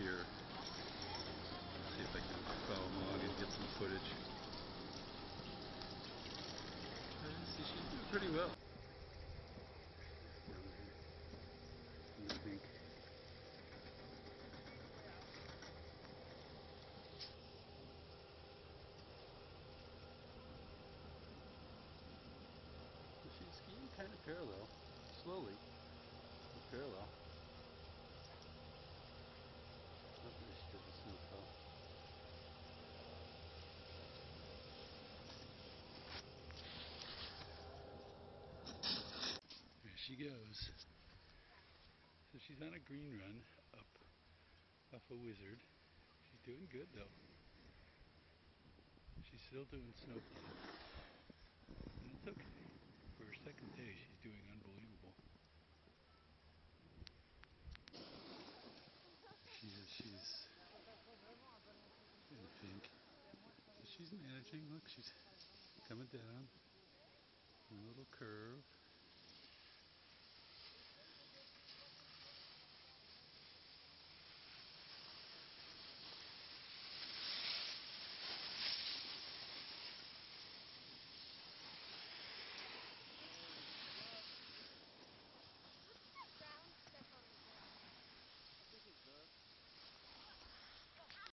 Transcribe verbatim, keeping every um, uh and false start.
here. Let's see if I can follow along and get some footage. Uh, see, she's doing pretty well. I think. She's skiing kind of parallel, slowly, but parallel. Oh, there she goes, the snowfall. There she goes. So she's on a green run up off a Wizard. She's doing good though. She's still doing snowfall. And it's okay. For her second day, she's doing unbelievable. She is, she's in pink. So she's managing. Look, she's coming down. A little curve.